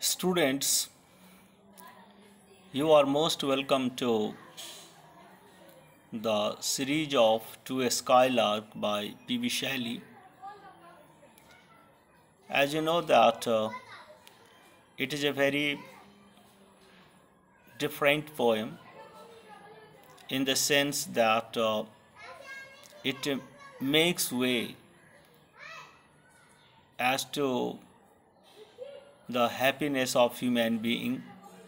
Students, you are most welcome to the series of To a Skylark by P.B. Shelley. As you know that it is a very different poem in the sense that it makes way as to the happiness of human being.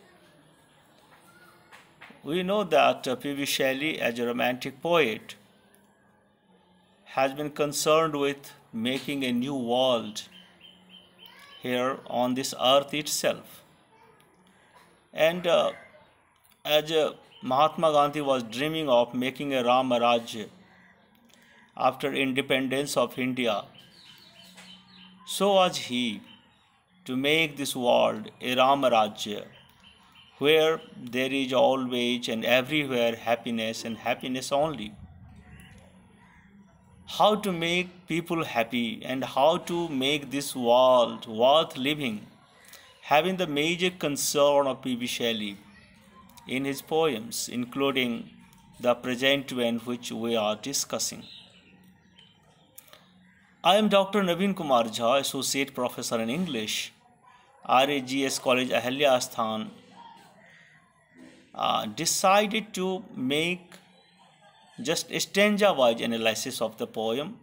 We know that P.B. Shelley, as a romantic poet, has been concerned with making a new world here on this earth itself. And as Mahatma Gandhi was dreaming of making a Rama Rajya after independence of India, so was he to make this world a Rama Rajya where there is always and everywhere happiness and happiness only. How to make people happy and how to make this world worth living, having the major concern of P.B. Shelley in his poems, including the present one which we are discussing. I am Dr. Naveen Kumar Jha, Associate Professor in English, RAGS College Ahalya Asthan, decided to make just a stanza-wise analysis of the poem.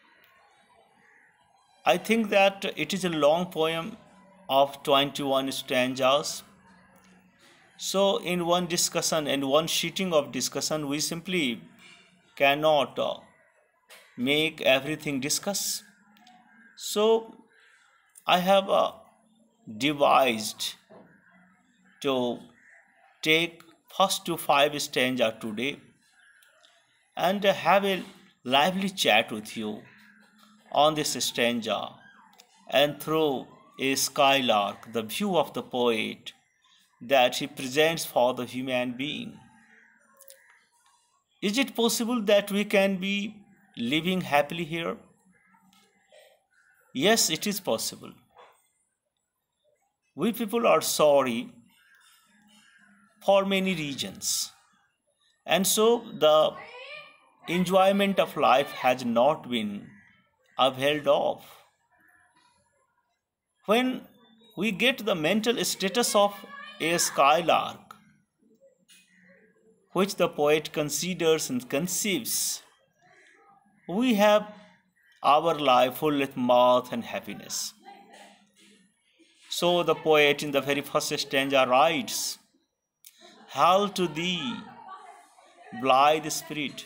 I think that it is a long poem of 21 stanzas. So in one discussion and one sheeting of discussion, we simply cannot make everything discuss. So I have devised to take first to 5 stanzas today and have a lively chat with you on this stanza and through a skylark, the view of the poet that he presents for the human being. Is it possible that we can be living happily here? Yes, it is possible. We people are sorry for many reasons, and so the enjoyment of life has not been upheld of. When we get the mental status of a skylark, which the poet considers and conceives, we have our life full with mirth and happiness. So the poet in the very first stanza writes, "Hail to thee, blithe spirit."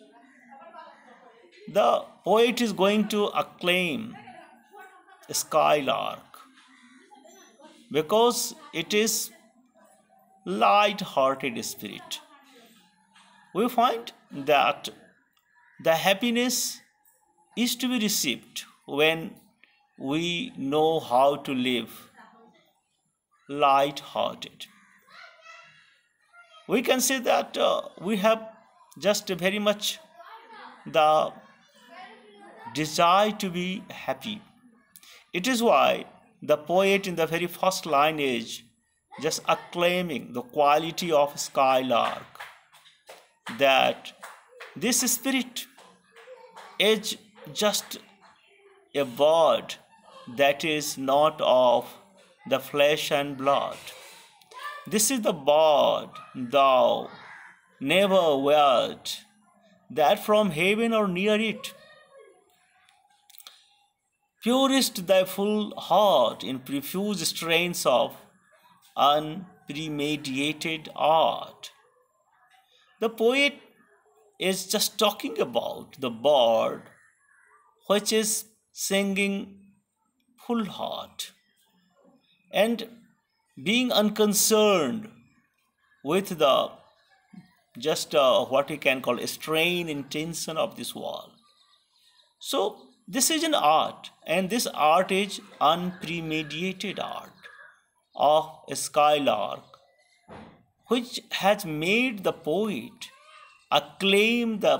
The poet is going to acclaim a skylark because it is light-hearted spirit. We find that the happiness is to be received when we know how to live light-hearted. We can say that we have just very much the desire to be happy. It is why the poet in the very first line is just acclaiming the quality of skylark, that this spirit is just a bird that is not of the flesh and blood. This is the bird thou never wert, that from heaven or near it purest thy full heart in profuse strains of unpremeditated art. The poet is just talking about the bird which is singing full heart and being unconcerned with the just what we can call a strain intention of this world. So this is an art, and this art is unpremeditated art of a skylark, which has made the poet acclaim the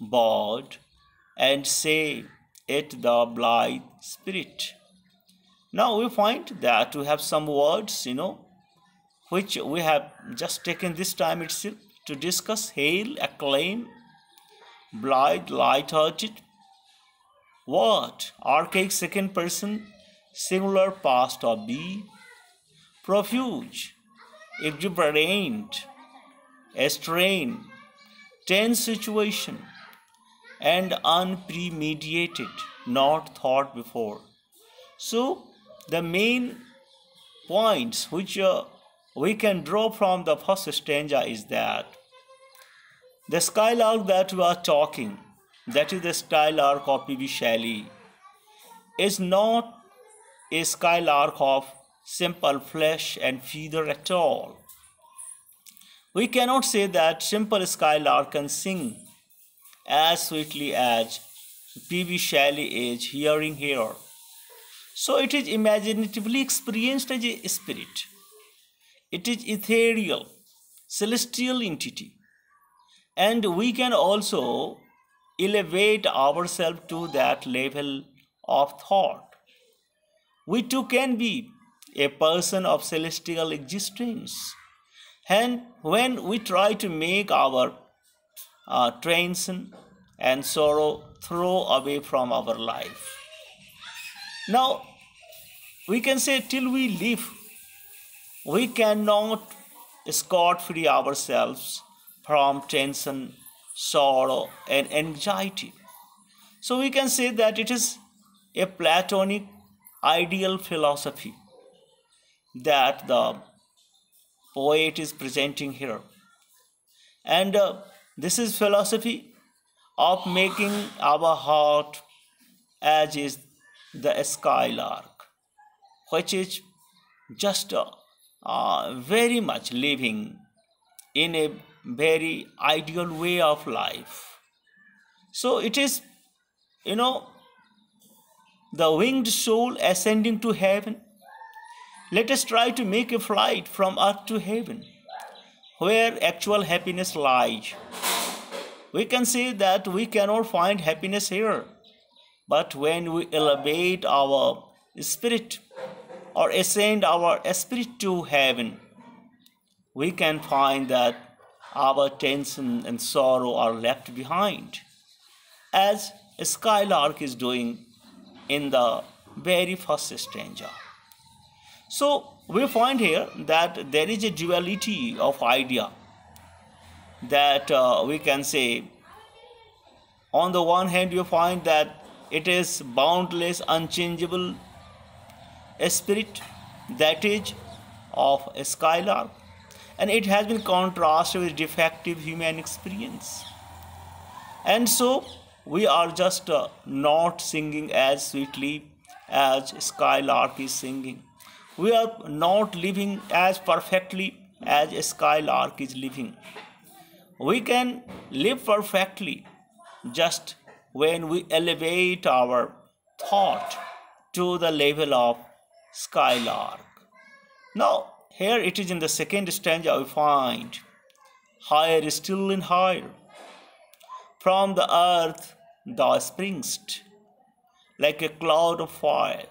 bird and say it the blithe spirit. Now we find that we have some words, which we have just taken this time itself to discuss: hail, acclaim, blithe, light-hearted. What? Archaic second person, singular past of be, profuse, exuberant, strain, tense situation, and unpremeditated, not thought before. So, the main points which we can draw from the first stanza is that the skylark that we are talking, that is the skylark of P.B. Shelley, is not a skylark of simple flesh and feather at all. We cannot say that simple skylark can sing as sweetly as P.B. Shelley is hearing here. So it is imaginatively experienced as a spirit. It is ethereal, celestial entity. And we can also elevate ourselves to that level of thought. We too can be a person of celestial existence. And when we try to make our tension and sorrow throw away from our life. Now, we can say till we live, we cannot scot-free ourselves from tension, sorrow, and anxiety. So we can say that it is a Platonic ideal philosophy that the poet is presenting here. And this is philosophy of making our heart as is the skylark, which is just very much living in a very ideal way of life. So it is, the winged soul ascending to heaven. Let us try to make a flight from earth to heaven, where actual happiness lies. We can say that we cannot find happiness here, but when we elevate our spirit or ascend our spirit to heaven, we can find that our tension and sorrow are left behind, as a skylark is doing in the very first stanza. So we find here that there is a duality of idea that we can say. On the one hand, you find that it is boundless, unchangeable spirit, that is of a skylark, and it has been contrasted with defective human experience. And so we are just not singing as sweetly as skylark is singing. We are not living as perfectly as a skylark is living. We can live perfectly just when we elevate our thought to the level of skylark. Now, here it is in the second stanza we find, higher still and higher, from the earth thou springest, like a cloud of fire.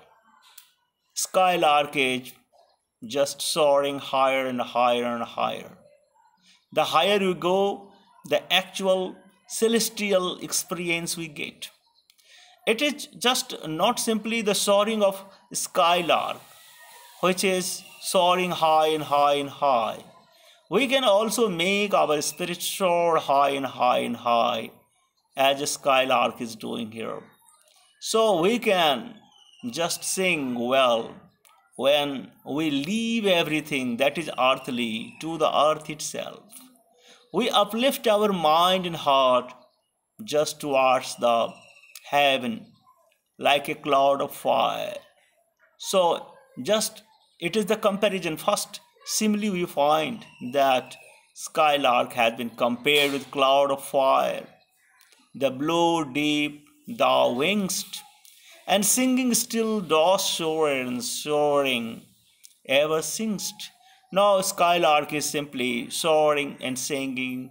Skylark is just soaring higher and higher and higher. The higher we go, the actual celestial experience we get. It is just not simply the soaring of skylark, which is soaring high and high and high. We can also make our spirit soar high and high and high, as a skylark is doing here. So we can just sing well when we leave everything that is earthly to the earth itself. We uplift our mind and heart just towards the heaven like a cloud of fire. So just it is the comparison. First, simile we find that skylark has been compared with cloud of fire. The blue deep thou wingest, and singing still dost soar and soaring ever singest. Now skylark is simply soaring and singing,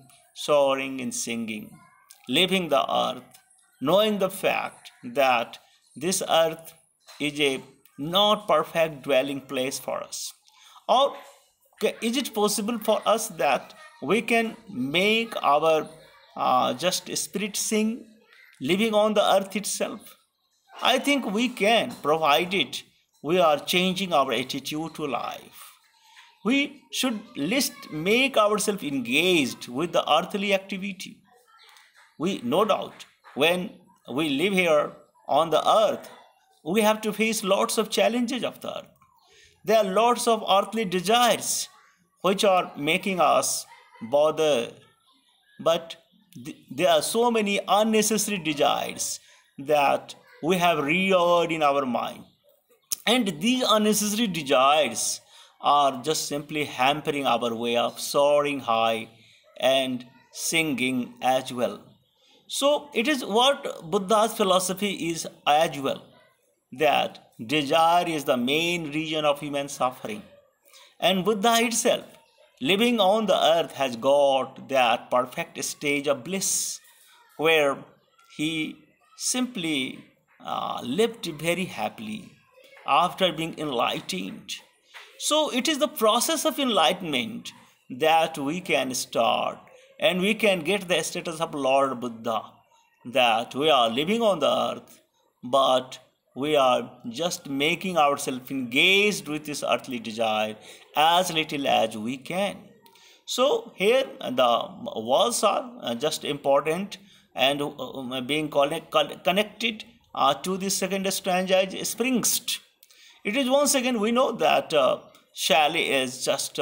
leaving the earth, knowing the fact that this earth is a not perfect dwelling place for us? Or is it possible for us that we can make our just spirit sing living on the earth itself? I think we can, provided we are changing our attitude to life. We should least make ourselves engaged with the earthly activity. We, no doubt, when we live here on the earth, we have to face lots of challenges of the earth. There are lots of earthly desires which are making us bother, but there are so many unnecessary desires that we have reared in our mind. And these unnecessary desires are just simply hampering our way of soaring high and singing as well. So it is what Buddha's philosophy is as well, that desire is the main reason of human suffering. And Buddha itself, living on the earth, has got that perfect stage of bliss where he simply lived very happily after being enlightened. So it is the process of enlightenment that we can start, and we can get the status of Lord Buddha, that we are living on the earth, but we are just making ourselves engaged with this earthly desire as little as we can. So here the words are just important, and being connected to the second stanza is Springst. It is once again we know that Shelley is just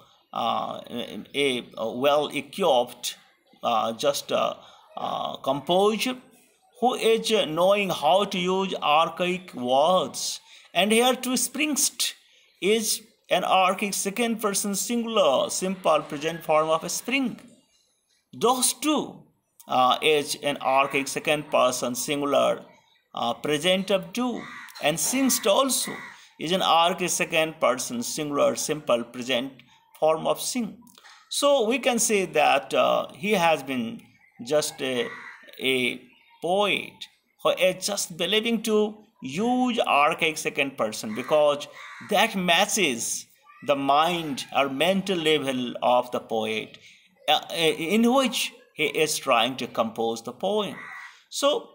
a well-equipped composer who is knowing how to use archaic words. And here too, Springst is an archaic second person singular, simple present form of a spring. Those two is an archaic second person singular present of do. And Singst also is an archaic second person singular simple present form of sing. So we can say that he has been just a poet who is just believing to use archaic second person, because that matches the mind or mental level of the poet in which he is trying to compose the poem. So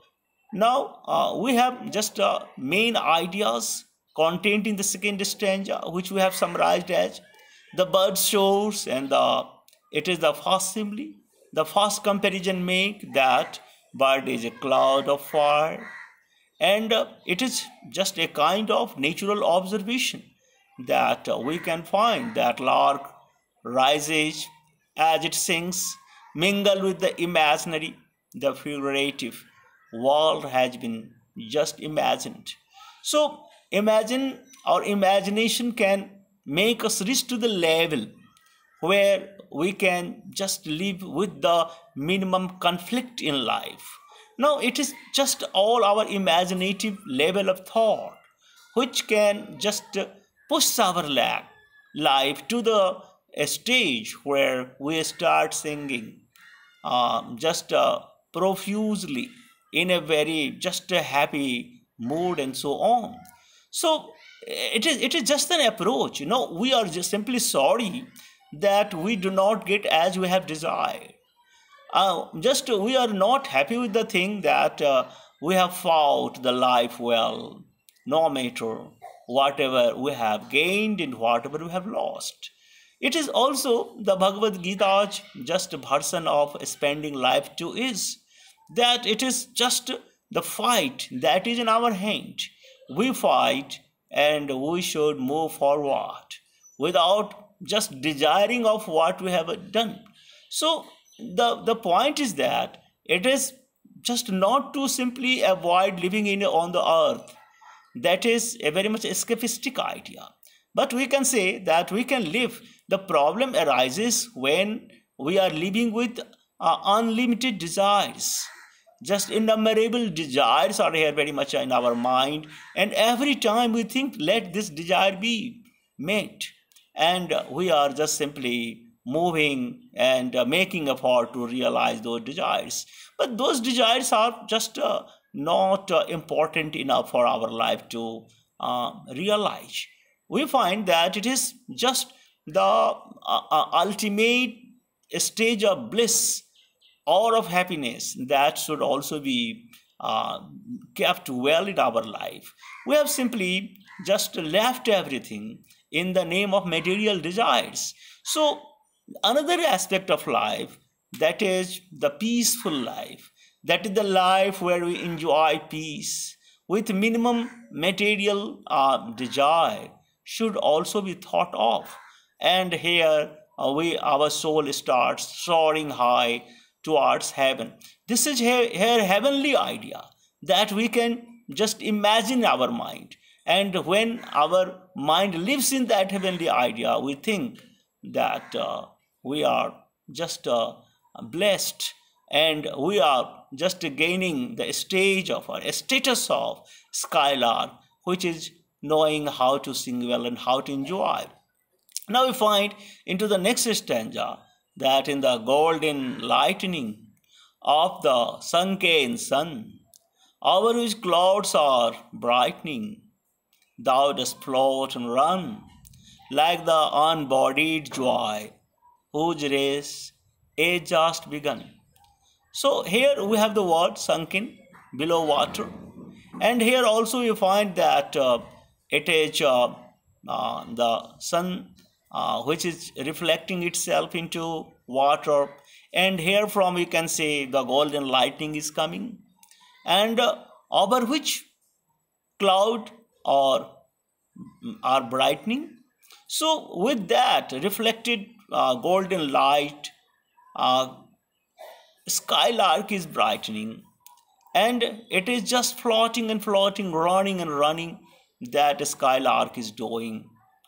now we have just main ideas contained in the second stanza, which we have summarized as the bird shows, and it is the first simile. The first comparison make that bird is a cloud of fire, and it is just a kind of natural observation that we can find that lark rises as it sings, mingle with the imaginary, the figurative world has been just imagined. So imagine, our imagination can make us reach to the level where we can just live with the minimum conflict in life. Now it is just all our imaginative level of thought which can just push our life to the stage where we start singing just profusely in a very just a happy mood and so on. So it is just an approach. We are just simply sorry that we do not get as we have desired. Just we are not happy with the thing that we have fought the life well, no matter whatever we have gained and whatever we have lost. It is also the Bhagavad Gita's just version of spending life too is that it is just the fight that is in our hand. We fight and we should move forward without just desiring of what we have done. So the point is that it is just not to simply avoid living on the earth. That is a very much escapistic idea. But we can say that we can live. The problem arises when we are living with unlimited desires. Just innumerable desires are here very much in our mind, and every time we think, let this desire be met, and we are just simply moving and making effort to realize those desires. But those desires are just not important enough for our life to realize. We find that it is just the ultimate stage of bliss or of happiness that should also be kept well in our life. We have simply just left everything in the name of material desires. So, another aspect of life, that is the peaceful life, that is the life where we enjoy peace with minimum material desire, should also be thought of. And here we our soul starts soaring high towards heaven. This is here heavenly idea that we can just imagine our mind. And when our mind lives in that heavenly idea, we think that we are just blessed, and we are just gaining the stage of our status of skylark, which is knowing how to sing well and how to enjoy. Now we find into the next stanza that in the golden lightning of the sunken sun, over which clouds are brightening, thou dost float and run like the unbodied joy whose race is just begun. So here we have the word sunken, below water, and here also you find that it is the sun which is reflecting itself into water, and here from we can say the golden lightning is coming, and over which cloud or are brightening. So with that reflected golden light, uh, skylark is brightening, and it is just floating and floating, running and running, that skylark is doing.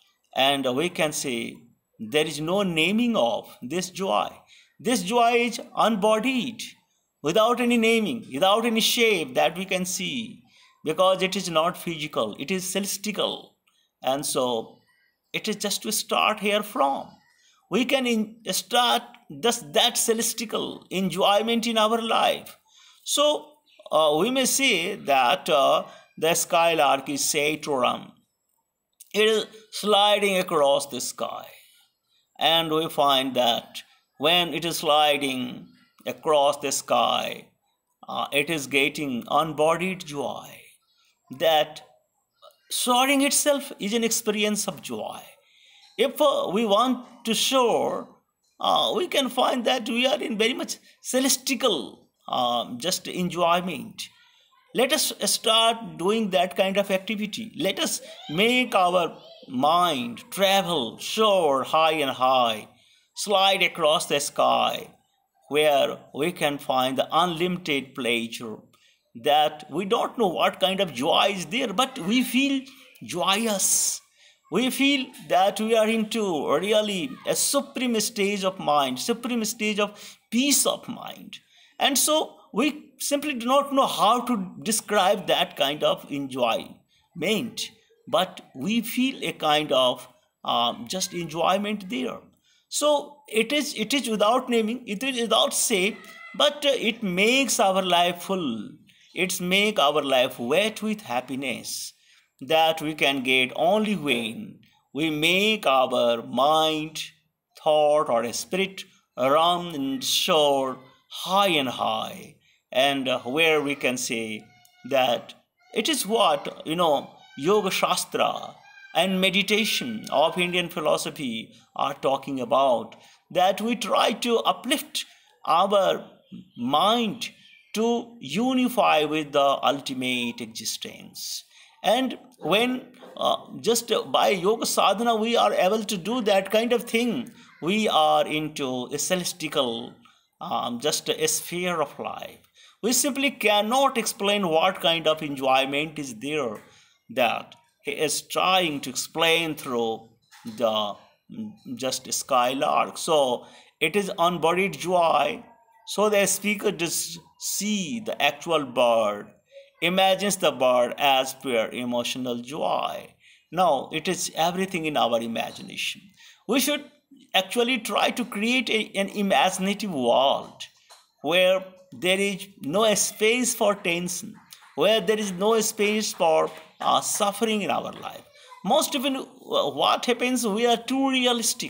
And we can say there is no naming of this joy. This joy is unbodied, without any naming, without any shape that we can see, because it is not physical, it is celestial. And so it is just to start here from. We can start that celestial enjoyment in our life. So we may say that the skylark is said to run. It is sliding across the sky. And we find that when it is sliding across the sky, it is getting unbodied joy. That soaring itself is an experience of joy. If we want to soar, we can find that we are in very much celestial just enjoyment. Let us start doing that kind of activity. Let us make our mind travel, soar high and high, slide across the sky, where we can find the unlimited pleasure, that we don't know what kind of joy is there, but we feel joyous. We feel that we are into really a supreme stage of mind, supreme stage of peace of mind. And so we simply do not know how to describe that kind of enjoyment, but we feel a kind of just enjoyment there. So it is without naming, it is without shape, but it makes our life full. It's make our life wet with happiness that we can get only when we make our mind, thought, or spirit run and soar high and high, and where we can say that it is what yoga shastra and meditation of Indian philosophy are talking about, that we try to uplift our mind to unify with the ultimate existence. And when just by yoga sadhana we are able to do that kind of thing, we are into a celestial just a sphere of life. We simply cannot explain what kind of enjoyment is there that he is trying to explain through the just skylark. So it is unbodied joy. So the speaker does see the actual bird, imagines the bird as pure emotional joy. Now it is everything in our imagination. We should actually try to create an imaginative world where there is no space for tension, where there is no space for suffering in our life. Most often, what happens, we are too realistic.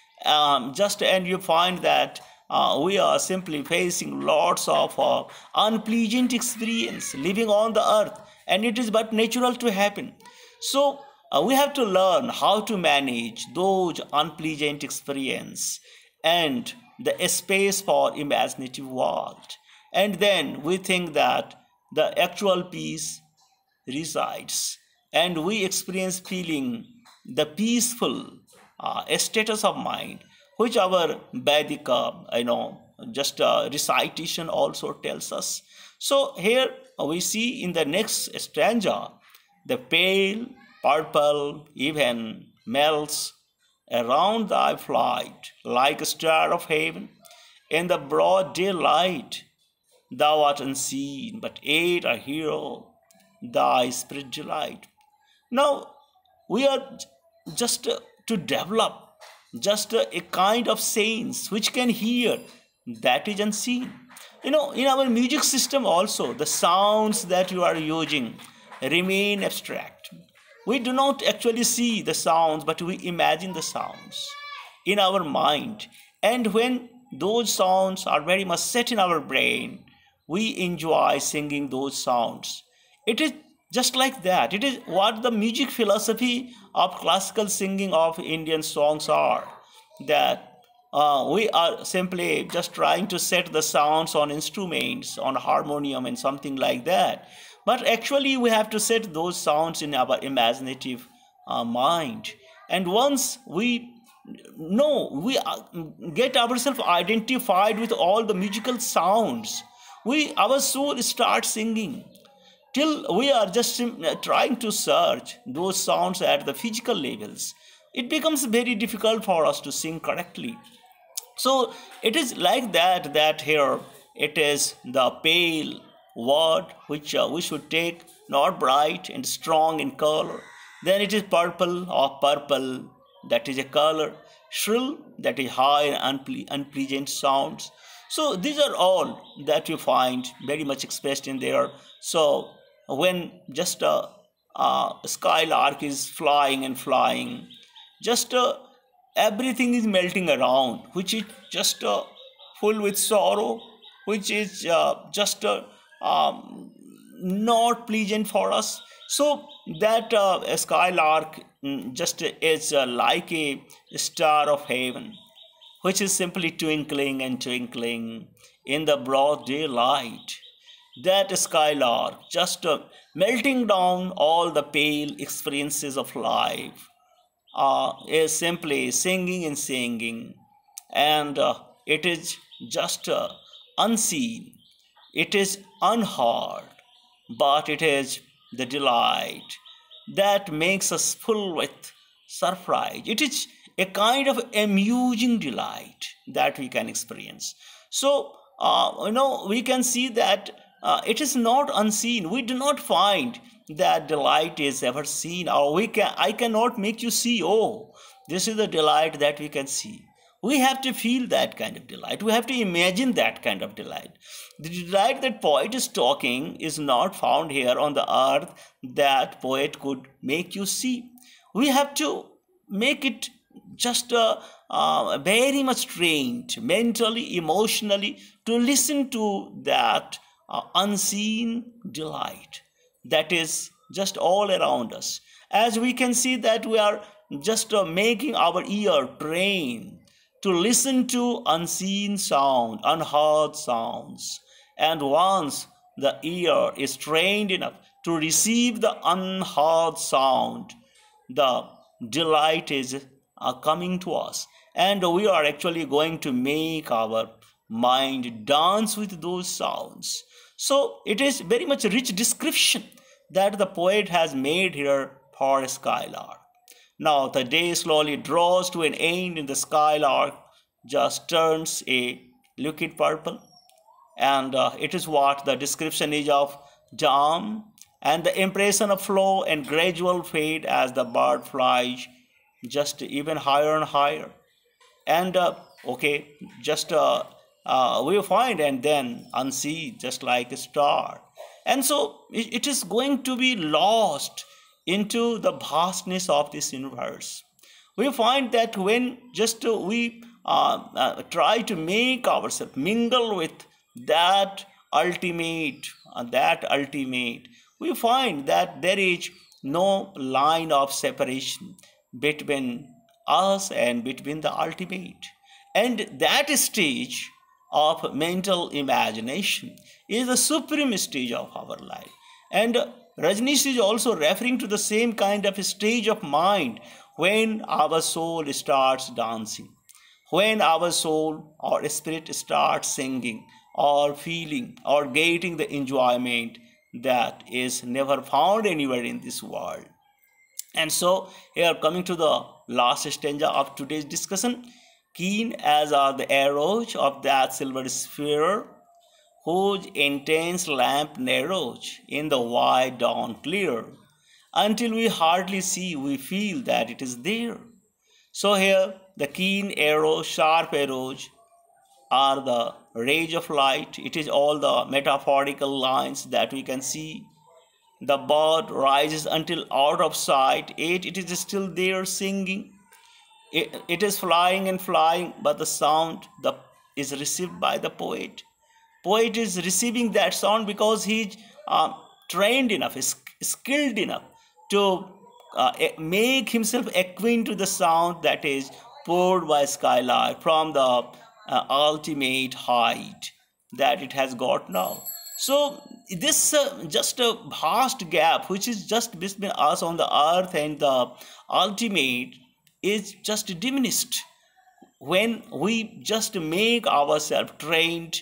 And you find that we are simply facing lots of unpleasant experience living on the earth, and it is but natural to happen. So we have to learn how to manage those unpleasant experience and the space for imaginative world. And then we think that the actual peace resides, and we experience feeling the peaceful status of mind, which our Vedic, just recitation also tells us. So here we see in the next stanza, the pale purple even melts around thy flight like a star of heaven. In the broad daylight, thou art unseen, but yet a hero, thy spirit delight. Now, we are just to develop just a kind of sense which can hear that is unseen. In our music system also, the sounds that you are using remain abstract. We do not actually see the sounds, but we imagine the sounds in our mind. And when those sounds are very much set in our brain, we enjoy singing those sounds. It is just like that. It is what the music philosophy of classical singing of Indian songs are. That we are simply just trying to set the sounds on instruments, on harmonium and something like that. But actually we have to set those sounds in our imaginative mind. And once we know, we get ourselves identified with all the musical sounds, our soul starts singing. Till we are just trying to search those sounds at the physical levels, it becomes very difficult for us to sing correctly. So it is like that here it is the pale word which we should take, not bright and strong in color. Then it is purple or purple, that is a color. Shrill, that is high and unpleasant sounds. So these are all that you find very much expressed in there. So when just a skylark is flying and flying, just everything is melting around, which is just full with sorrow, which is just not pleasant for us. So that a skylark just is like a star of heaven, which is simply twinkling and twinkling in the broad daylight. That skylark just melting down all the pale experiences of life is simply singing and singing, and it is just unseen, it is unheard, but it is the delight that makes us full with surprise. It is a kind of amusing delight that we can experience. So we can see that it is not unseen. We do not find that delight is ever seen, or I cannot make you see, oh, this is the delight that we can see. We have to feel that kind of delight. We have to imagine that kind of delight. The delight that poet is talking is not found here on the earth that poet could make you see. We have to make it just very much trained mentally, emotionally, to listen to that unseen delight that is just all around us. As we can see that we are just making our ear train to listen to unseen sound, unheard sounds. And once the ear is trained enough to receive the unheard sound, the delight is coming to us. And we are actually going to make our mind dance with those sounds. So it is very much a rich description that the poet has made here for a skylark. Now the day slowly draws to an end, and the skylark just turns a liquid purple. And it is what the description is of dawn, and the impression of flow and gradual fade as the bird flies just even higher and higher. And just we find and then unsee just like a star. And so it is going to be lost into the vastness of this universe. We find that when just we try to make ourselves mingle with that ultimate, we find that there is no line of separation between us and between the ultimate. And that stage of mental imagination is the supreme stage of our life. And Rajneesh is also referring to the same kind of stage of mind when our soul starts dancing, when our soul or spirit starts singing or feeling or getting the enjoyment that is never found anywhere in this world. And so, here coming to the last stanza of today's discussion, keen as are the arrows of that silver sphere, whose intense lamp narrows in the wide dawn clear, until we hardly see, we feel that it is there. So here, the keen arrows, sharp arrows are the rays of light. It is all the metaphorical lines that we can see. The bird rises until out of sight, yet it is still there singing. It is flying and flying, but the sound is received by the poet. Poet is receiving that sound because he is trained enough, is skilled enough to make himself acquaint to the sound that is poured by skylark from the ultimate height that it has got now. So this just a vast gap which is just between us on the earth and the ultimate is just diminished when we just make ourselves trained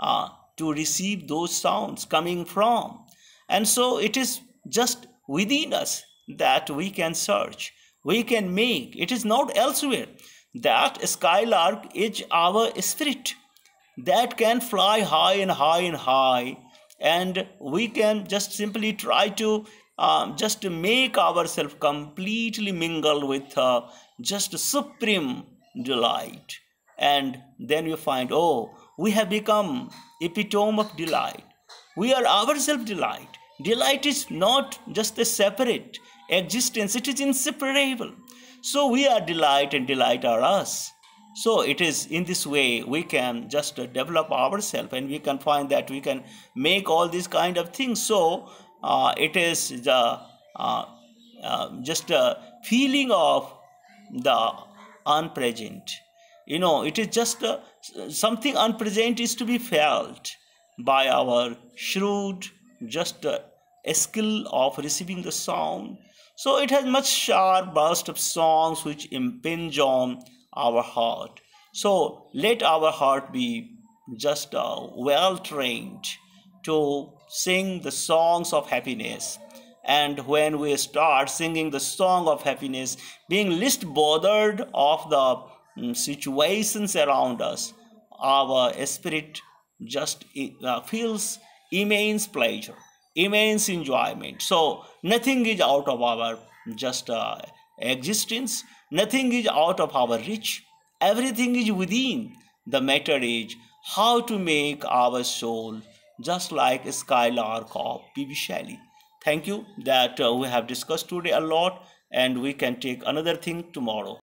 to receive those sounds coming from. And so it is just within us that we can search, we can make. It is not elsewhere. That skylark is our spirit that can fly high and high and high, and we can just simply try to just make ourselves completely mingle with just supreme delight. And then you find, oh, we have become epitome of delight. We are ourselves delight. Delight is not just a separate existence, it is inseparable. So we are delight and delight are us. So it is in this way we can just develop ourselves, and we can find that we can make all these kind of things. So it is the just a feeling of the unpresent. It is just something unpresent is to be felt by our shrewd just a skill of receiving the sound. So it has much sharp burst of songs which impinge on our heart. So let our heart be just well trained to sing the songs of happiness. And when we start singing the song of happiness, being least bothered of the situations around us, our spirit just feels immense pleasure, immense enjoyment. So nothing is out of our just existence, nothing is out of our reach, everything is within. The matter is how to make our soul just like a skylark of P.B. Shelley. Thank you that we have discussed today a lot, and we can take another thing tomorrow.